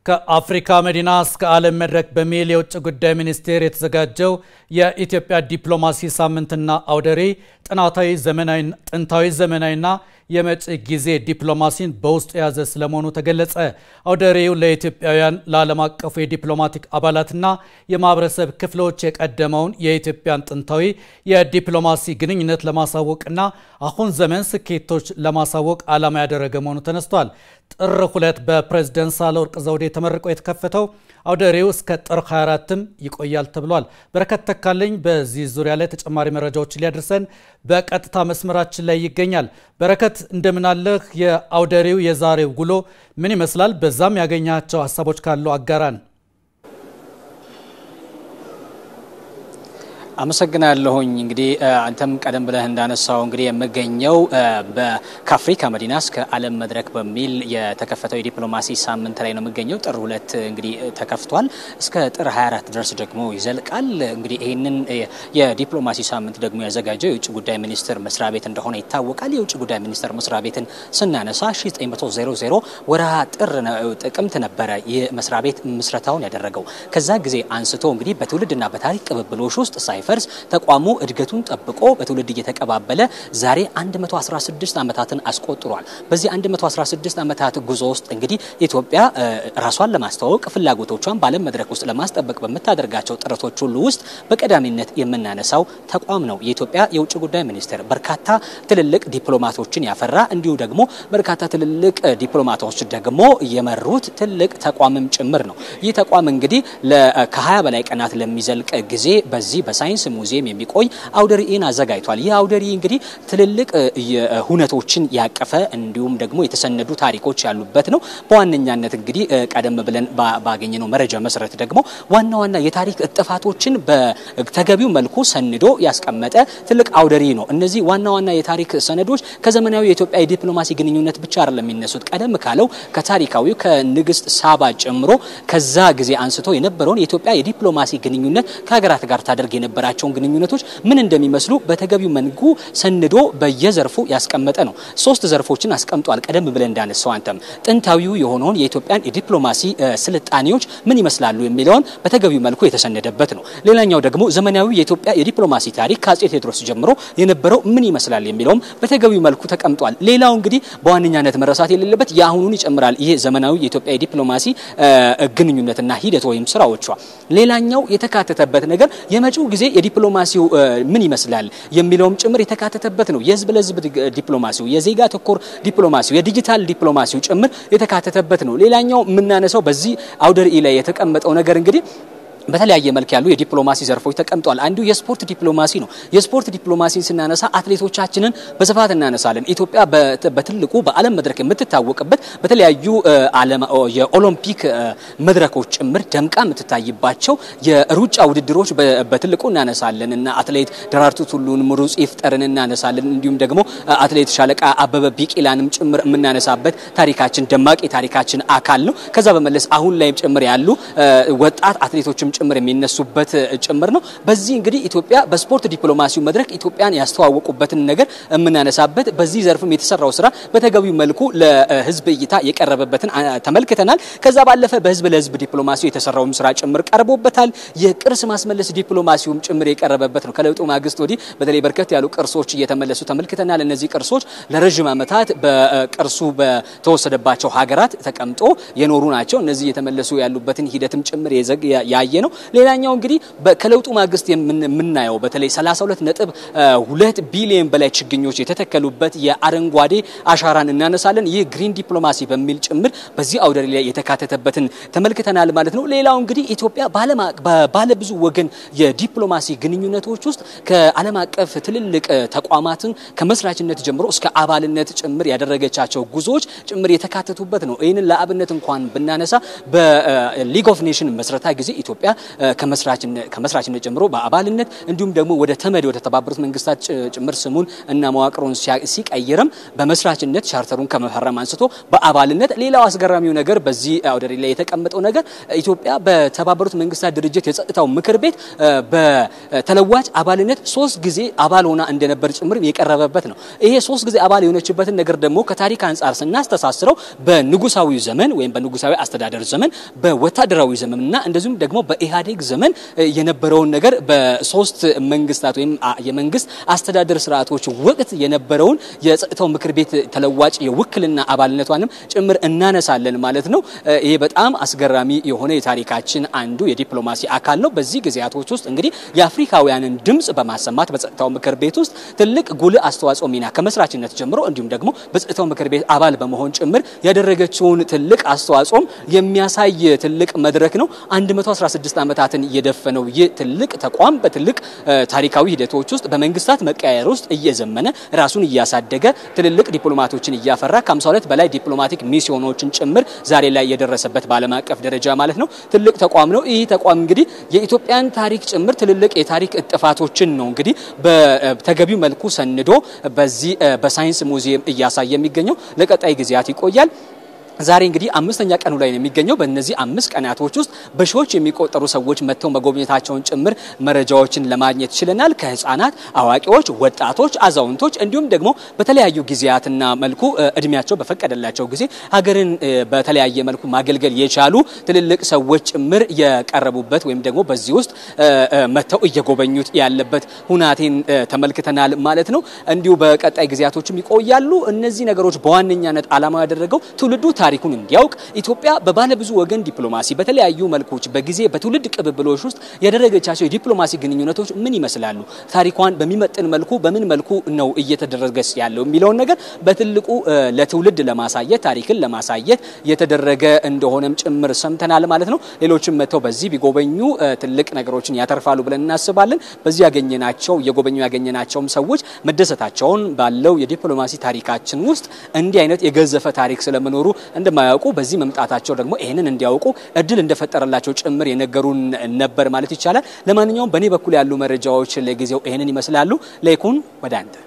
ከአፍሪካ መዲና እስከ ዓለም መድረክ በሚል የውጭ ጉዳይ ሚኒስቴር የተዘጋጀው የኢትዮጵያ ዲፕሎማሲ ሳምንትና አውደሪ ጥንታዊ ዘመናዊና የመጪ ጊዜ ዲፕሎማሲን በውስጡ ያዘ ስለመሆኑ ተገለጸ። አውደሪው ለኢትዮጵያውያን ለዓለም አቀፉ የዲፕሎማቲክ አባላትና የማህበረሰብ ክፍሎች የቀደመውን የኢትዮጵያን ጥንታዊ የዲፕሎማሲ ግንኙነት ለማሳወቅና አሁን ዘመን ስኬቶች ለማሳወቅ ዓላማ ያደረገ መሆኑ ተነስቷል። ጥር 2 በፕሬዝዳንት ሳህለወርቅ ዘውዴ ተመርቆ የተከፈተው አውደሪው እስከ ጥር 24ም ይቆያል ተብሏል። በረከት ተካልኝ በዚህ ዙሪያ ላይ ተጨማሪ መረጃዎችን ሊያደርሰን በቀጥታ መስመራችን ላይ ይገኛል። በረከት እንደምን አለህ? የአውደሪው የዛሬው ጉሎ ምን ይመስላል? በዛም ያገኛቸው ሐሳቦች ካሉ አጋራን። አመሰግናለሁኝ። እንግዲህ አንተም ቀደም ብለህ እንዳነሳው እንግዲህ የምገኘው በአፍሪካ መዲና እስከ ዓለም መድረክ በሚል የተከፈተው የዲፕሎማሲ ሳምንት ላይ ነው የምገኘው። ጥር 2 እንግዲህ ተከፍቷል እስከ ጥር 24 ድረስ ደግሞ ይዘልቃል። እንግዲህ ይሄንን የዲፕሎማሲ ሳምንት ደግሞ ያዘጋጀው የውጭ ጉዳይ ሚኒስቴር መስሪያ ቤት እንደሆነ ይታወቃል። የውጭ ጉዳይ ሚኒስቴር መስሪያ ቤትን ስናነሳ 1900 ወርሃ ጥቅምት ነበረ የመስሪያ ቤት ምስረታውን ያደረገው። ከዛ ጊዜ አንስቶ እንግዲህ በትውልድና በታሪክ ቅብብሎሽ ውስጥ ሳይፈርስ ተቋሙ እድገቱን ጠብቆ በትውልድ እየተቀባበለ ዛሬ 116 ዓመታትን አስቆጥሯል። በዚህ 116 ዓመታት ጉዞ ውስጥ እንግዲህ ኢትዮጵያ ራሷን ለማስተዋወቅ ፍላጎቶቿን ባለም መድረክ ውስጥ ለማስጠበቅ በመታደርጋቸው ጥረቶች ሁሉ ውስጥ በቀዳሚነት የምናነሳው ተቋም ነው። የኢትዮጵያ የውጭ ጉዳይ ሚኒስቴር በርካታ ትልልቅ ዲፕሎማቶችን ያፈራ እንዲሁ ደግሞ በርካታ ትልልቅ ዲፕሎማቶች ደግሞ የመሩት ትልቅ ተቋምም ጭምር ነው። ይህ ተቋም እንግዲህ ከ20 በላይ ቀናት ለሚዘልቅ ጊዜ በዚህ በሳይንስ ሙዚየም የሚቆይ አውደሪን አዘጋጅቷል። ይህ አውደሪ እንግዲህ ትልልቅ ሁነቶችን ያቀፈ እንዲሁም ደግሞ የተሰነዱ ታሪኮች ያሉበት ነው። በዋነኛነት እንግዲህ ቀደም ብለን ባገኘነው መረጃ መሰረት ደግሞ ዋና የታሪክ ጥፋቶችን በተገቢው መልኩ ሰንዶ ያስቀመጠ ትልቅ አውደሪ ነው። እነዚህ ዋና የታሪክ ሰነዶች ከዘመናዊ የኢትዮጵያ የዲፕሎማሲ ግንኙነት ብቻ አይደለም የሚነሱት። ቀደም ካለው ከታሪካዊው ከንግስት ሳባ ጨምሮ ከዛ ጊዜ አንስቶ የነበረውን የኢትዮጵያ የዲፕሎማሲ ግንኙነት ከሀገራት ጋር ታደርግ የነበራቸውን ግንኙነቶች ምን እንደሚመስሉ በተገቢው መንጉ ሰንዶ በየዘርፉ ያስቀመጠ ነው። 3 ዘርፎችን አስቀምጧል። ቀደም ብለን እንዳነሳው አንተም ጥንታዊው የሆነውን የኢትዮጵያን የዲፕሎማሲ ስልጣኔዎች ምን ይመስላሉ የሚለውን በተገቢው መልኩ የተሰነደበት ነው። ሌላኛው ደግሞ ዘመናዊ የኢትዮጵያ የዲፕሎማሲ ታሪክ ከአጼ ቴዎድሮስ ጀምሮ የነበረው ምን ይመስላል የሚለውም በተገቢው መልኩ ተቀምጧል። ሌላው እንግዲህ በዋነኛነት መረሳት የሌለበት የአሁኑን ይጨምራል። ይሄ ዘመናዊ የኢትዮጵያ የዲፕሎማሲ ግንኙነትና ሂደት ወይም ስራዎቿ። ሌላኛው የተካተተበት ነገር የመጪው ጊዜ የዲፕሎማሲው ምን ይመስላል የሚለውም ጭምር የተካተተበት ነው። የህዝብ ለህዝብ ዲፕሎማሲው፣ የዜጋ ተኮር ዲፕሎማሲው፣ የዲጂታል ዲፕሎማሲው ጭምር የተካተተበት ነው። ሌላኛው የምናነሳው በዚህ አውደሪ ላይ የተቀመጠው ነገር እንግዲህ በተለያየ መልኩ ያሉ የዲፕሎማሲ ዘርፎች ተቀምጧል። አንዱ የስፖርት ዲፕሎማሲ ነው። የስፖርት ዲፕሎማሲን ስናነሳ አትሌቶቻችንን በስፋት እናነሳለን። ኢትዮጵያ በትልቁ በዓለም መድረክ የምትታወቅበት በተለያዩ የኦሎምፒክ መድረኮች ጭምር ደምቃ የምትታይባቸው የሩጫ ውድድሮች በትልቁ እናነሳለን እና አትሌት ደራርቱ ቱሉን፣ ምሩጽ ይፍጠርን እናነሳለን። እንዲሁም ደግሞ አትሌት ሻለቃ አበበ ቢቂላንም ጭምር የምናነሳበት ታሪካችን ደማቂ ታሪካችን አካል ነው። ከዛ በመለስ አሁን ላይም ጭምር ያሉ ወጣት አትሌቶችም ጭምር የሚነሱበት ጭምር ነው። በዚህ እንግዲህ ኢትዮጵያ በስፖርት ዲፕሎማሲው መድረክ ኢትዮጵያን ያስተዋወቁበትን ነገር የምናነሳበት በዚህ ዘርፍም የተሰራው ስራ በተገቢው መልኩ ለህዝብ እይታ የቀረበበትን ተመልክተናል። ከዛ ባለፈ በህዝብ ለህዝብ ዲፕሎማሲው የተሰራው ስራ ጭምር ቀርቦበታል። የቅርስ ማስመለስ ዲፕሎማሲውም ጭምር የቀረበበት ነው። ከለውጡ ማግስት ወዲህ በተለይ በርከት ያሉ ቅርሶች እየተመለሱ ተመልክተናል። እነዚህ ቅርሶች ለረጅም ዓመታት በቅርሱ በተወሰደባቸው ሀገራት ተቀምጦ የኖሩ ናቸው። እነዚህ የተመለሱ ያሉበትን ሂደትም ጭምር ያየ ነው። ሌላኛው እንግዲህ ከለውጡ ማግስት የምናየው በተለይ 32.2 ቢሊዮን በላይ ችግኞች የተተከሉበት የአረንጓዴ አሻራን እናነሳለን። ይህ ግሪን ዲፕሎማሲ በሚል ጭምር በዚህ አውደሪ ላይ የተካተተበትን ተመልክተናል ማለት ነው። ሌላው እንግዲህ ኢትዮጵያ ባለ ብዙ ወገን የዲፕሎማሲ ግንኙነቶች ውስጥ ከዓለም አቀፍ ትልልቅ ተቋማትን ከመስራችነት ጀምሮ እስከ አባልነት ጭምር ያደረገቻቸው ጉዞዎች ጭምር የተካተቱበት ነው። ይህንን ለአብነት እንኳን ብናነሳ በሊግ ኦፍ ኔሽን መስረታ ጊዜ ኢትዮጵያ ከመስራችነት ጀምሮ በአባልነት እንዲሁም ደግሞ ወደ ተመድ ወደ ተባበሩት መንግስታት ጭምር ስሙን እና መዋቅሩን ሲቀይርም በመስራችነት ቻርተሩን ከመፈረም አንስቶ በአባልነት ሌላው አስገራሚው ነገር በዚህ አውደሪ ላይ የተቀመጠው ነገር ኢትዮጵያ በተባበሩት መንግስታት ድርጅት የጸጥታው ምክር ቤት በተለዋጭ አባልነት 3 ጊዜ አባል ሆና እንደነበር ጭምር የቀረበበት ነው። ይሄ 3 ጊዜ አባል የሆነችበትን ነገር ደግሞ ከታሪክ አንፃር ስናስተሳስረው በንጉሳዊ ዘመን ወይም በንጉሳዊ አስተዳደር ዘመን በወታደራዊ ዘመንና እንደዚሁም ደግሞ በኢህአዴግ ዘመን የነበረውን ነገር በሶስት መንግስታት ወይም የመንግስት አስተዳደር ስርዓቶች ወቅት የነበረውን የጸጥታው ምክር ቤት ተለዋጭ የውክልና አባልነቷንም ጭምር እናነሳለን ማለት ነው። ይሄ በጣም አስገራሚ የሆነ የታሪካችን አንዱ የዲፕሎማሲ አካል ነው። በዚህ ጊዜያቶች ውስጥ እንግዲህ የአፍሪካውያንን ድምጽ በማሰማት በጸጥታው ምክር ቤት ውስጥ ትልቅ ጉልህ አስተዋጽኦ ሚና ከመስራችነት ጀምሮ እንዲሁም ደግሞ በጸጥታው ምክር ቤት አባል በመሆን ጭምር ያደረገችውን ትልቅ አስተዋጽኦም የሚያሳይ ትልቅ መድረክ ነው። 116 ዓመታትን የደፈነው ይህ ትልቅ ተቋም በትልቅ ታሪካዊ ሂደቶች ውስጥ በመንግስታት መቀያየር ውስጥ እየዘመነ ራሱን እያሳደገ ትልልቅ ዲፕሎማቶችን እያፈራ ከ52 በላይ ዲፕሎማቲክ ሚስዮኖችን ጭምር ዛሬ ላይ የደረሰበት በዓለም አቀፍ ደረጃ ማለት ነው ትልቅ ተቋም ነው። ይህ ተቋም እንግዲህ የኢትዮጵያን ታሪክ ጭምር ትልልቅ የታሪክ እጥፋቶችን ነው እንግዲህ በተገቢው መልኩ ሰንዶ በዚህ በሳይንስ ሙዚየም እያሳየ የሚገኘው ለቀጣይ ጊዜያት ይቆያል። ዛሬ እንግዲህ 5ኛ ቀኑ ላይ ነው የሚገኘው። በእነዚህ 5 ቀናቶች ውስጥ በሺዎች የሚቆጠሩ ሰዎች መጥተው መጎብኘታቸውን ጭምር መረጃዎችን ለማግኘት ችለናል። ከህፃናት፣ አዋቂዎች፣ ወጣቶች፣ አዛውንቶች እንዲሁም ደግሞ በተለያዩ ጊዜያትና መልኩ እድሜያቸው በፈቀደላቸው ጊዜ ሀገርን በተለያየ መልኩ ማገልገል የቻሉ ትልልቅ ሰዎች ጭምር የቀረቡበት ወይም ደግሞ በዚህ ውስጥ መጥተው እየጎበኙት ያለበት ሁናቴን ተመልክተናል ማለት ነው። እንዲሁ በቀጣይ ጊዜያቶችም ይቆያሉ። እነዚህ ነገሮች በዋነኛነት ዓላማ ያደረገው ትውልዱ ታሪኩን እንዲያውቅ ኢትዮጵያ በባለ ብዙ ወገን ዲፕሎማሲ በተለያዩ መልኮች በጊዜ በትውልድ ቅብብሎች ውስጥ ያደረገቻቸው የዲፕሎማሲ ግንኙነቶች ምን ይመስላሉ፣ ታሪኳን በሚመጥን መልኩ በምን መልኩ ነው እየተደረገስ ያለው የሚለውን ነገር በትልቁ ለትውልድ ለማሳየት ታሪክን ለማሳየት የተደረገ እንደሆነም ጭምር ሰምተናል ማለት ነው። ሌሎችም መተው በዚህ ቢጎበኙ ትልቅ ነገሮችን ያተርፋሉ ብለን እናስባለን። በዚህ ያገኘናቸውም ሰዎች መደሰታቸውን ባለው የዲፕሎማሲ ታሪካችን ውስጥ እንዲህ አይነት የገዘፈ ታሪክ ስለመኖሩ እንደማያውቁ በዚህ መምጣታቸው ደግሞ ይሄንን እንዲያውቁ እድል እንደፈጠረላቸው ጭምር የነገሩን ነበር ማለት ይቻላል። ለማንኛውም በኔ በኩል ያሉ መረጃዎች ለጊዜው ይሄንን ይመስላሉ። ለይኩን ወደ አንተ